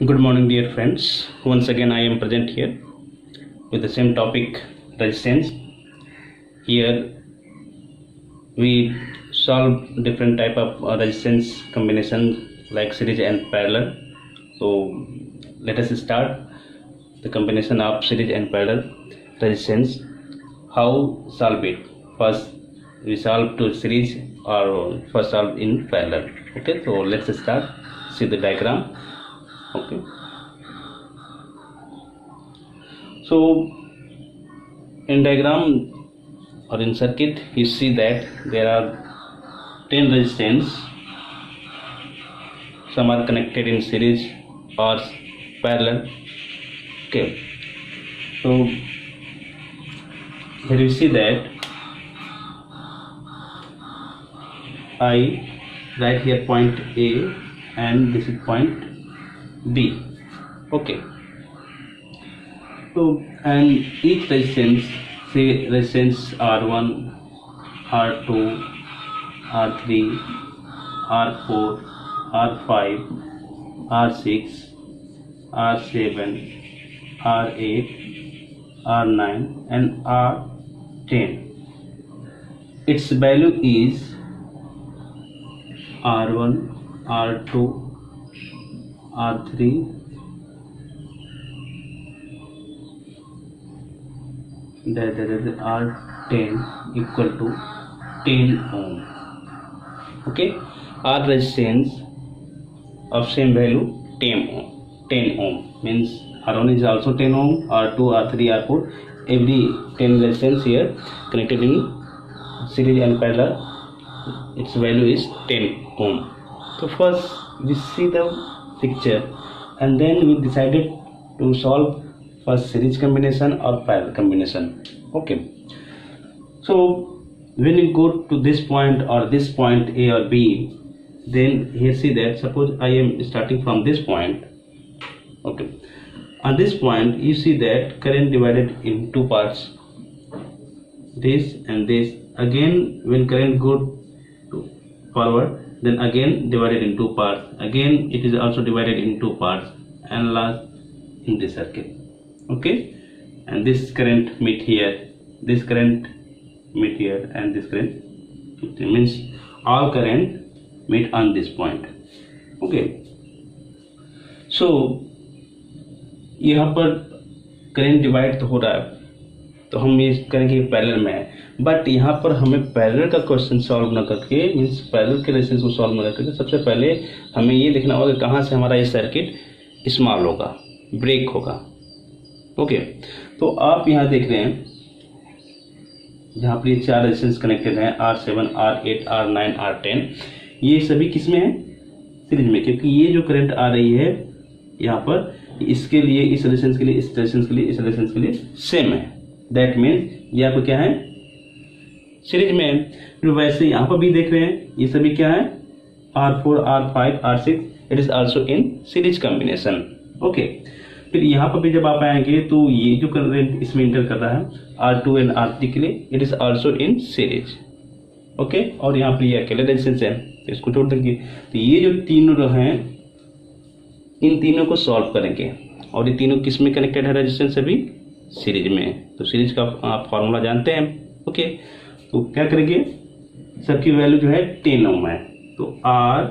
Good morning, dear friends. Once again, I am present here with the same topic, resistance. Here we solve different type of resistance combination like series and parallel. So let us start the combination of series and parallel resistance. How solve it? First we solve to series or first solve in parallel. Okay, so let's start. See the diagram. Okay, so in diagram or in circuit you see that there are 10 resistance. Some are connected in series or parallel. Okay, so here you see that I write here point A and this is point B. Okay, so and each resistance, say resistance R1, R2, R3, R4, R5, R6, R7, R8, R9 and R10. Its value is R1, R2, R3, that is R10 equal to 10 ohm. Okay, R resistance of same value 10 ohm. 10 ohm means R1 is also 10 ohm, R2, R3, R4, every 10 resistance here connected in series and parallel, its value is 10 ohm. So first we see the picture and then we decided to solve first series combination or parallel combination. Okay, so when you go to this point or this point A or B, then here see that suppose I am starting from this point. Okay, on this point you see that current divided in two parts, this and this. Again when current go to forward, then again divided in two parts, again it is also divided in two parts, and last in this circuit. Okay, and this current meet here, this current meet here, and this current means all current meet on this point. Okay, so यहाँ पर current divide तो हो रहा है, तो हम ये करेंगे पैरेलल में है, बट यहाँ पर हमें पैरेलल का क्वेश्चन सॉल्व न करके मीन्स पैरेलल के रेजिस्टेंस को सॉल्व न करके सबसे पहले हमें ये देखना होगा कहाँ से हमारा ये सर्किट स्मॉल होगा, ब्रेक होगा. ओके, तो आप यहाँ देख रहे हैं जहाँ पर ये चार रेजिस्टेंस कनेक्टेड हैं R7, R8, R9, R10, ये सभी किस में है? सीरीज में, क्योंकि ये जो करंट आ रही है यहाँ पर इसके लिए, इस रेजिस्टेंस के लिए, इस रेजिस्टेंस के लिए, इस रेजिस्टेंस के लिए सेम है. दैट मीन्स ये आपको क्या है? सीरीज में है. फिर वैसे यहाँ पर भी देख रहे हैं ये सभी क्या है? R4, R5, R6, it is also in series combination. Okay, फिर यहाँ पर भी जब आप आएंगे तो ये जो करंट इसमें इंटर कर रहा है R2 एंड R3 के लिए, it is also in series. Okay, और यहाँ पर ये अकेले रेजिस्टेंस है तो इसको छोड़ देंगे. तो ये जो तीनों हैं इन तीनों को सॉल्व करेंगे, और ये तीनों किस में कनेक्टेड है? रेजिस्टेंस अभी सीरीज में. तो सीरीज का आप फॉर्मूला जानते हैं. ओके, तो क्या करेंगे? सबकी वैल्यू जो है 10 ओम है, तो R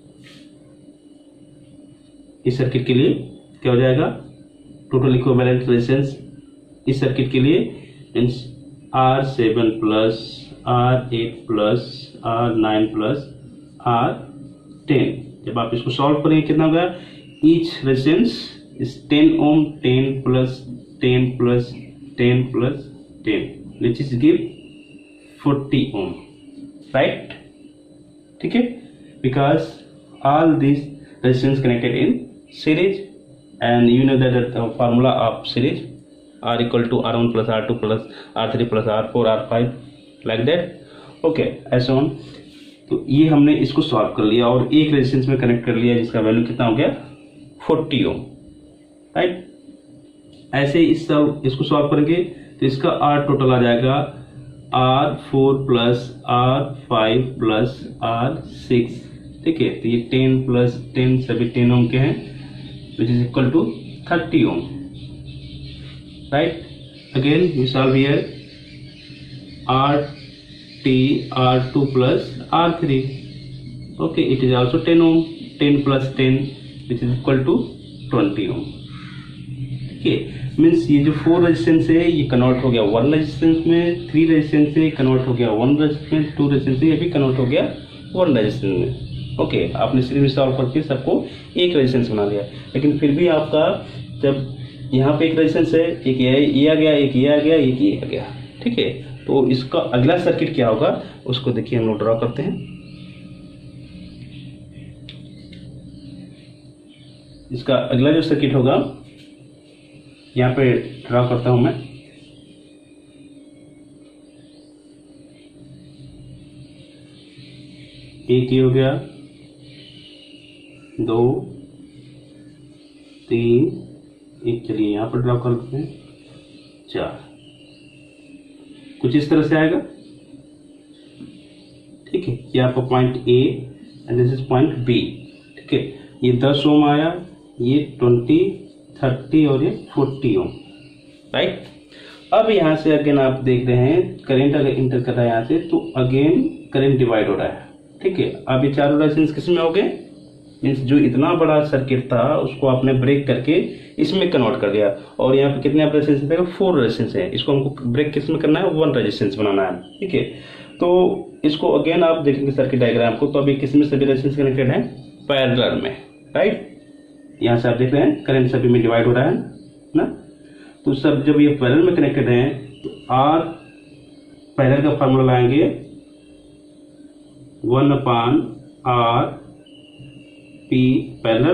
इस सर्किट के लिए क्या हो जाएगा? टोटल इक्विवेलेंट रेजिस्टेंस इस सर्किट के लिए means R7 plus R8 plus R9 plus R10. जब आप इसको सॉल्व करेंगे कितना होगा? Each resistance is 10 ohm, 10 plus 10 plus 10 plus 10, which is give 40 ohm, right? ठीक है, because all these resistance connected in series, and you know that the formula of series R equal to R1 plus R2 plus R3 plus R4 R5 like that. Okay, ऐसा on. तो ये हमने इसको solve कर लिया और एक resistance में कनेक्ट कर लिया जिसका वैल्यू कितना हो गया? 40 ओम, राइट. ऐसे इसको सॉल्व करेंगे तो इसका R टोटल आ जाएगा R4 plus R5 plus R6. ठीक है, तो ये 10 प्लस 10 सभी 10 ओम के हैं, which is equal to 30 ohm, right? Again we solve here RT R2 plus R3. Okay, it is also 10 ohm. 10 plus 10 which is equal to 20 ohm. Okay, means ये जो 4 resistance है ये कन्वर्ट हो गया 1 रेजिस्टेंस में, 3 रेजिस्टेंस से convert हो गया 1 रेजिस्टेंस में, 2 रेजिस्टेंस से ये भी कन्वर्ट हो गया 1 रेजिस्टेंस में। ओके, आपने सीरीज में सॉल्व करके सबको एक रेजिस्टेंस बना लिया, लेकिन फिर भी आपका जब यहाँ पे एक रेजिस्टेंस है, एक ये आ गया, एक ये आ गया, एक ये आ गया, ठीक है। तो इसका अगला सर्किट क्या होगा उसको देखिए, हम लोग ड्रॉ करते हैं। इसका अगला जो सर्किट होगा यहाँ पे ड्रॉ करता हूं मैं। एक ये हो गया, 2 3, एक चलिए यहाँ पर ड्रॉ कर लेते हैं, 4। कुछ इस तरह से आएगा, ठीक है। ये आपका point A and this is point B, ठीक है। ये 10 ओम आया, ये 20, 30 और ये 40 ओम, राइट। अब यहाँ से अगेन आप देख रहे हैं करंट अगर इंटर कर रहा है यहाँ से, तो अगेन करंट डिवाइड हो रहा है, ठीक है। अब ये चारों रेजिस्टेंस किस में हो गए, मीन्स जो इतना बड़ा सर्किट था उसको आपने ब्रेक करके इसमें कन्वर्ट कर दिया, और यहाँ पे कितने रेजिस्टेंस है, 4 रेजिस्टेंस है। इसको हमको ब्रेक किस में करना है, 1 रेजिस्टेंस बनाना है, ठीक है। तो इसको अगेन आप देखेंगे सर्किट डायग्राम को, तो अभी किस में सभी रेजिस्टेंस कनेक्टेड है, पैरेलल में, राइट। यहाँ से आप देख रहे हैं करंट सभी में डिवाइड हो रहा है ना। तो सब जब ये पैरेलल में कनेक्टेड है तो आर पैरेलल का फार्मूला लाएंगे 1/R P parallel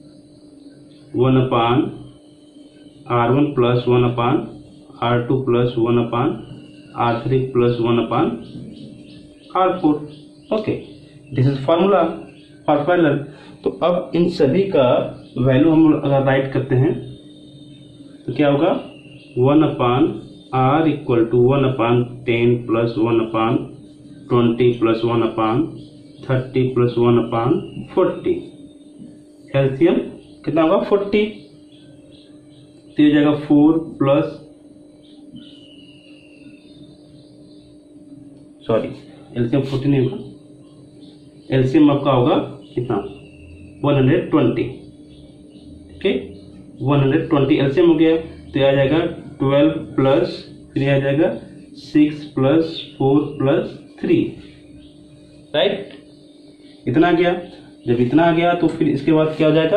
1/R1 plus 1/R2 plus 1/R3 plus 1/R4। Okay, this is formula for parallel. तो अब इन सभी का वैल्यू हम अगर राइट करते हैं तो क्या होगा, 1/R equal to 1/10 plus 1/20 plus 1/30 plus 1/40। LCM कितना होगा, 40। तो ये जाएगा 4 प्लस, सॉरी एलसीएम 40 नहीं होगा, एलसीएम आपका होगा कितना, 120, ठीक है। 120 एलसीएम हो गया, तो यह आ जाएगा 12 प्लस, फिर आ जाएगा 6 प्लस 4 प्लस 3, राइट। इतना आ गया। जब इतना आ गया तो फिर इसके बाद क्या हो जाएगा,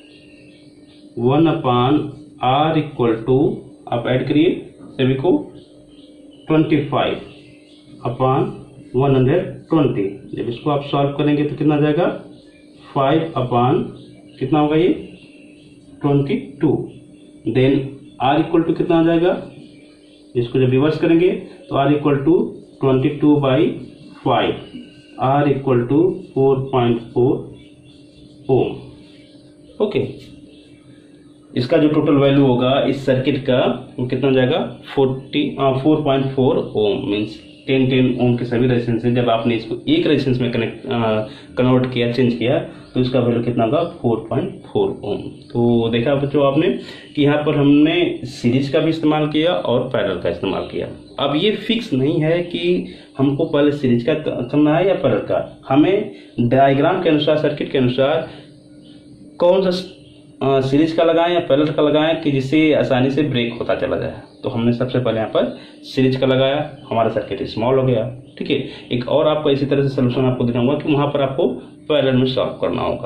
1/R इक्वल टू, आप ऐड करिए सभी को, 25/120। जब इसको आप सॉल्व करेंगे तो कितना आ जाएगा, 5/ कितना होगा ये, 22। देन R इक्वल टू कितना आ जाएगा, इसको जब रिवर्स करेंगे तो R equal to 22/5, R equal to 4.4 ohm. Okay, इसका जो टोटल वैल्यू होगा इस सर्किट का वो कितना हो जाएगा, 4.4 ओम। मीन्स 10 ओम के सभी रेजिस्टेंस है, जब आपने इसको एक रेजिस्टेंस में कन्वर्ट किया, चेंज किया, तो इसका वैल्यू कितना होगा, 4.4 ओम। तो देखा बच्चों आपने कि यहाँ पर हमने सीरीज का भी इस्तेमाल किया और पैरेलल का इस्तेमाल किया। अब ये फिक्स नहीं है कि हमको पहले सीरीज का करना है या पैरेलल का, हमें डायग्राम के अनुसार, सर्किट के अनुसार कौन सा सीरीज का लगाएं या पैरेलल का लगाएं कि जिससे आसानी से ब्रेक होता चला जाए। तो हमने सबसे पहले यहाँ पर सीरीज का लगाया, हमारा सर्किट स्मॉल हो गया, ठीक है। एक और आपको इसी तरह से सोल्यूशन आपको दिखाऊंगा कि वहां पर आपको पैरेलल में सॉल्व करना होगा।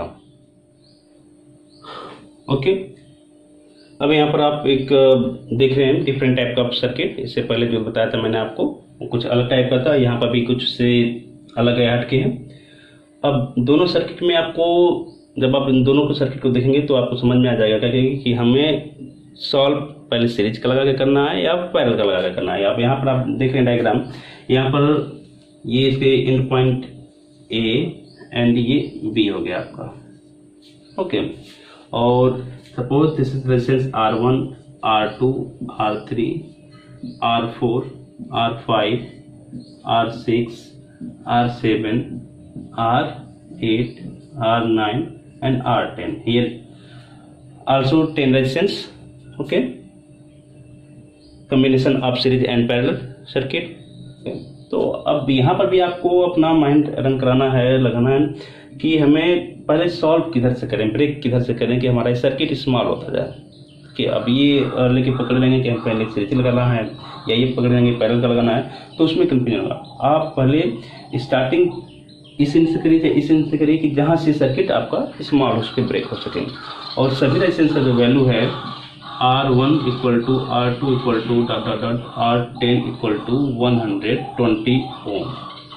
ओके, अब यहाँ पर आप एक देख रहे हैं डिफरेंट टाइप का सर्किट। इससे पहले जो बताया था मैंने आपको वो कुछ अलग टाइप का था, यहाँ पर भी कुछ से अलग हटके है। अब दोनों सर्किट में आपको, जब आप इन दोनों को सर्किट को देखेंगे तो आपको समझ में आ जाएगा क्या कि हमें सॉल्व पहले सीरीज का लगा के करना है या पैरेलल का लगा के करना है। अब यहाँ पर आप देख रहे हैं डायग्राम, यहाँ पर ये इसके एंड पॉइंट ए एंड ये बी हो गया आपका। ओके, और suppose this is resistance R1, R2, R3, R4, R5, R6, R7, R8, R9 and R10. Here also 10 resistance. Okay, combination of series and parallel circuit. तो अब यहाँ पर भी आपको अपना माइंड रन कराना है, लगाना है कि हमें पहले सॉल्व किधर से करें, ब्रेक किधर से करें कि हमारा सर्किट स्मॉल होता जाए। कि अब ये लेके पकड़ लेंगे कि हम पहले सीरीज लगाना है या ये पकड़ लेंगे पैरेलल का लगाना है, तो उसमें कंफ्यूजन होगा। आप पहले स्टार्टिंग इस इंच से करिए, इस इंच से करिए कि जहाँ से सर्किट आपका स्मॉल हो सके, ब्रेक हो सके। और सभी रेजिस्टेंस का जो वैल्यू है R1 equal to R2 equal to R10 equal to 120 ohm.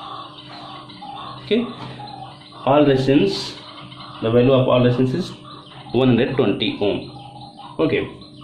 Okay, all resistance, the value of all resistance is 120 ohm. Okay,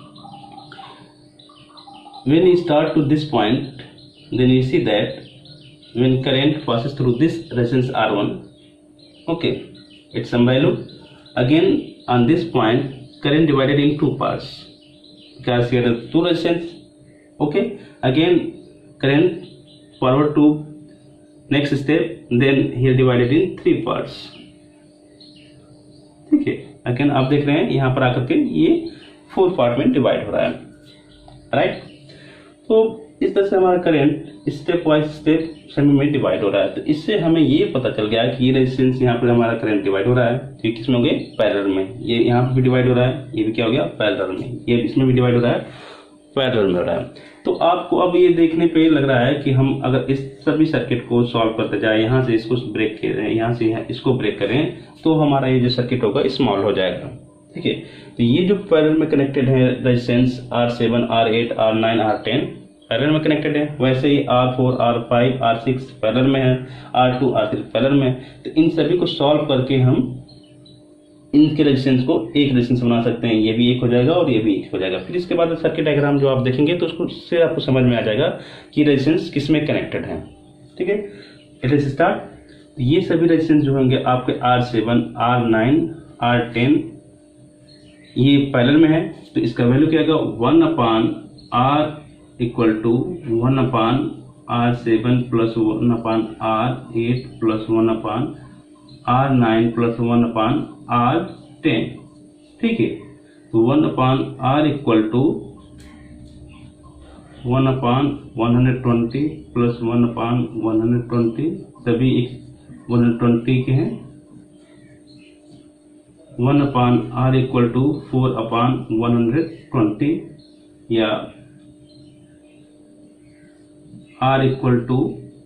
when you start to this point, then you see that when current passes through this resistance R1, okay, it's some value. Again on this point, current divided in two parts because here are two resistance. Okay, again current forward to next step, then here divided in 3 parts. ठीक है, again आप देख रहे हैं यहाँ पर आकर के ये 4 पार्ट में डिवाइड हो रहा है, राइट। तो इस तरह से हमारा करंट स्टेप वाइज स्टेप समय में डिवाइड हो रहा है। तो इससे हमें ये पता चल गया कि ये रेजिस्टेंस यहाँ पर हमारा करंट डिवाइड हो रहा है, तो किसमें हो गए, पैरेलल में। ये यहाँ पर भी डिवाइड हो रहा है, ये भी क्या हो गया, पैरेलल में। ये इसमें भी डिवाइड हो रहा है, पैरेलल में हो रहा है। तो आपको अब ये देखने पे लग रहा है कि हम अगर इस सभी सर्किट को सॉल्व करते जाए, यहाँ से इसको ब्रेक करें, यहाँ से इसको ब्रेक करें, तो हमारा ये जो सर्किट होगा स्मॉल हो जाएगा। ठीक है, तो ये जो पैरेलल में कनेक्टेड है resistance R7, R8, R9, R10 parallel में कनेक्टेड है, वैसे ही R4, R5, R6 पैरेलल में है, R2, R3 पैरेलल में। तो इन सभी को सॉल्व करके हम इनके रेजिस्टेंस को एक रेजिस्टेंस बना सकते हैं। ये भी एक हो जाएगा और ये भी एक हो जाएगा। फिर इसके बाद सर्किट डायग्राम जो आप देखेंगे तो उससे आपको समझ में आ जाएगा कि रेजिस्टेंस किस में कनेक्टेड है। ठीक है, लेट्स स्टार्ट। ये सभी रेजिस्टेंस जो होंगे आपके R7, R9, R10 ये पैरेलल में है, तो इसका वैल्यू क्या आएगा, 1/R equal to 1/R7 plus 1/R8 plus 1/R9 plus 1/R10। ठीक है, तो 1/R इक्वल टू 1/120 प्लस 1/120, सभी 120 के हैं। 1/R इक्वल टू 4/120 या R equal to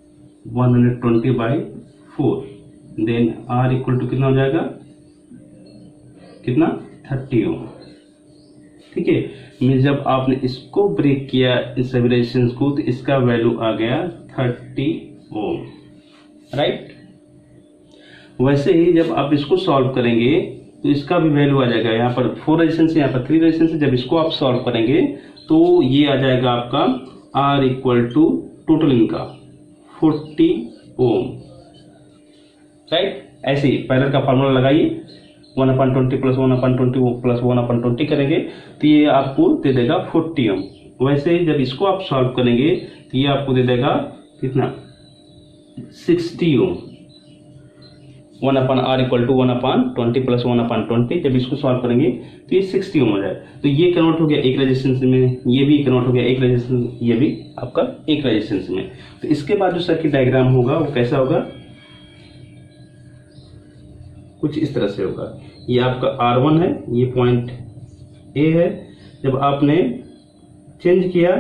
120/4। Then R equal to कितना हो जाएगा, कितना, 30 ओम। ठीक है, मीन्स जब आपने इसको ब्रेक किया इस सभी रेजिस्टेंस को, तो इसका वैल्यू आ गया 30 ओम, राइट। वैसे ही जब आप इसको सॉल्व करेंगे तो इसका भी वैल्यू आ जाएगा। यहाँ पर 4 रेजिस्टेंस है, यहाँ पर 3 रेजिस्टेंस है। जब इसको आप सॉल्व करेंगे तो ये आ जाएगा आपका R इक्वल टू टोटल इनका 40 ओम, राइट। ऐसे ही पैरेलल का फॉर्मूला लगाइए, 1/20 प्लस 1/20 प्लस 1/20 करेंगे तो ये आपको दे देगा 40 ओम। वैसे ही जब इसको आप सॉल्व करेंगे तो ये आपको दे देगा कितना, 60 ओम। 1/R इक्वल टू 1/20 प्लस 1/20, जब इसको सॉल्व करेंगे तो ये 60 ओम हो जाए। तो ये कन्वर्ट हो गया एक रेजिस्टेंस में, ये भी कन्वर्ट हो गया एक रेजिस्टेंस, ये भी आपका एक रेजिस्टेंस में। तो इसके बाद जो सर्किट डायग्राम होगा वो कैसा होगा, कुछ इस तरह से होगा। ये आपका R1 है, ये पॉइंट A है। जब आपने चेंज किया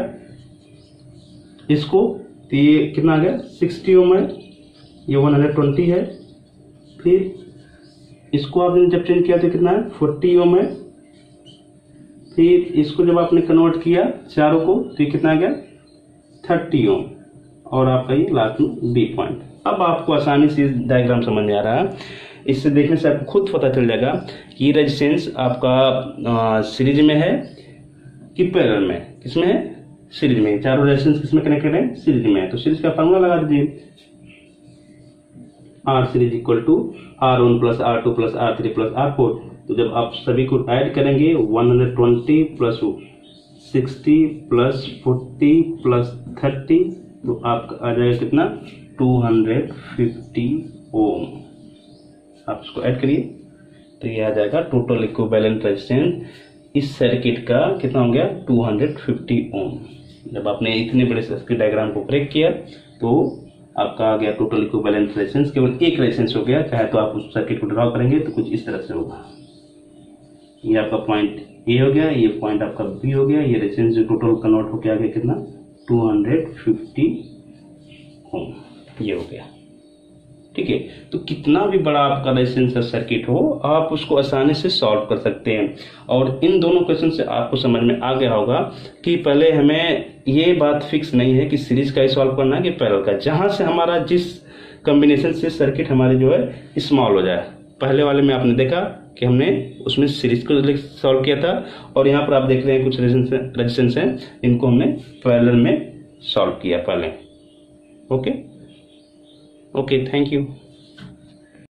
इसको तो ये कितना आ गया, 60 ओम है, ये 120 है। फिर इसको आपने जब चेंज किया तो कितना है, 40 ओम है। फिर इसको जब आपने कन्वर्ट किया चारों को तो ये कितना आ गया, 30 ओम। और आपका ये लास्ट में B पॉइंट। अब आपको आसानी से डायग्राम समझ में आ रहा है। इससे देखने से आपको खुद पता चल जाएगा कि रेजिस्टेंस आपका सीरीज में है कि पैरेलल में। किसमें है, सीरीज में। चारों रेजिस्टेंस किसमें कनेक्टेड है, सीरीज में है। तो सीरीज का फॉर्मूला लगा दीजिए, R series equal to R1 plus R2 plus R3 plus R4। तो जब आप सभी को ऐड करेंगे 120 प्लस 60 प्लस 40 प्लस 30, तो आपका आ जाएगा कितना, 250 ओम। आप इसको ऐड करिए तो ये आ जाएगा टोटल इक्विवेलेंट रेजिस्टेंस इस सर्किट का कितना हो गया 250 ओम। जब आपने इतने बड़े सर्किट डायग्राम को ब्रेक किया तो आपका आ गया टोटल इक्विवेलेंट रेजिस्टेंस, केवल एक रेजिस्टेंस हो गया। चाहे तो आप उस सर्किट को ड्रॉ करेंगे तो कुछ इस तरह से होगा। ये आपका पॉइंट ए हो गया, ये पॉइंट आपका बी हो गया, ये रेजिस्टेंस जो टोटल कन्वर्ट होकर आ गया कितना 250 ओम, ये हो गया। ठीक है, तो कितना भी बड़ा आपका रेजिस्टेंस का सर्किट हो आप उसको आसानी से सॉल्व कर सकते हैं। और इन दोनों क्वेश्चन से आपको समझ में आ गया होगा कि पहले हमें ये बात फिक्स नहीं है कि सीरीज का ही सॉल्व करना है कि पैरेलल का, जहां से हमारा जिस कॉम्बिनेशन से सर्किट हमारे जो है स्मॉल हो जाए। पहले वाले में आपने देखा कि हमने उसमें सीरीज को सॉल्व किया था, और यहाँ पर आप देख रहे हैं कुछ रेजिस्टेंस हैं इनको हमने पैरेलल में सॉल्व किया पहले। Okay, thank you.